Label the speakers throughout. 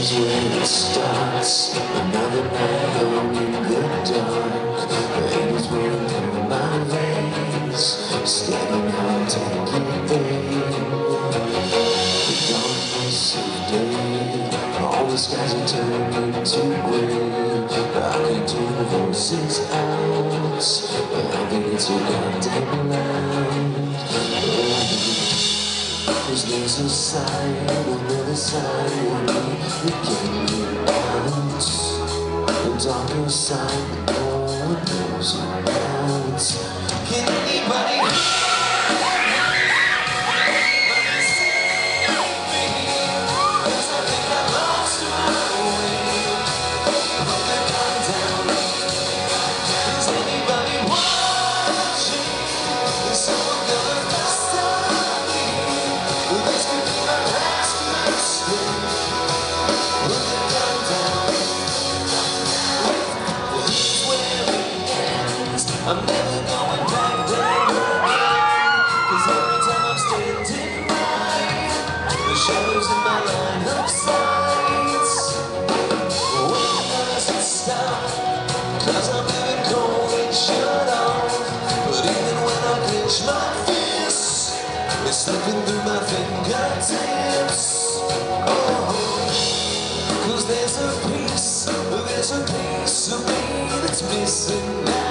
Speaker 1: is where it starts. Another night alone in the dark. Pain is running through my veins. Standing out, taking aim. The darkness of day. All the skies are turning to gray. I can turn the voices out, but I think it's so goddamn loud. Cause there's a side, another side of me that can't get out. The darker side, no one knows about. Can anybody I'm never going back there, cause every time I'm standing right, the shadows in my line of sights. When does it stop? Cause I'm living cold and shut off. But even when I clench my fists, it's slipping through my fingertips. Oh, cause there's a piece of me that's missing now.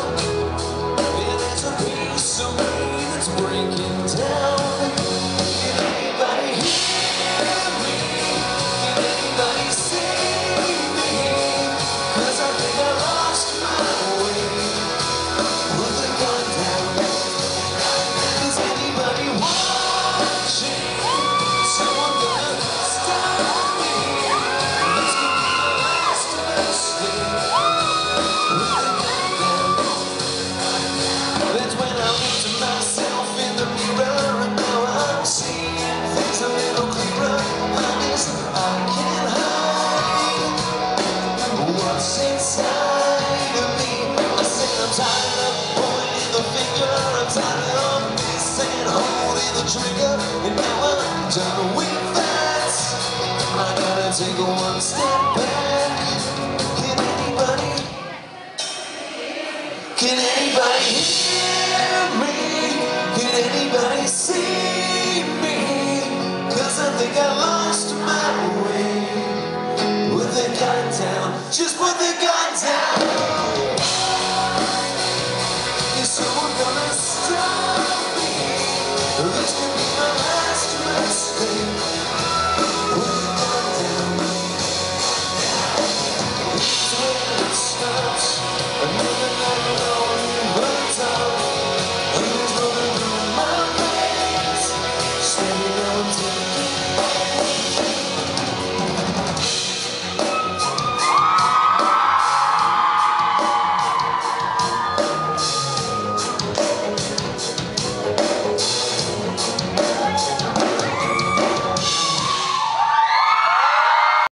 Speaker 1: So me that's breaking down. Can anybody hear me? Can anybody see me? Cause I think I lost my way. Put the gun down. Is anybody watching? Someone gonna stop me? This could be the last mistake. Put the gun down. That's when I look to myself in the mirror, and now I'm seeing things a little clearer. I guess I can't hide what's inside of me. I say I'm tired of pointing the finger, I'm tired of missing, holding the trigger, and now I'm done with that. I gotta take one step back.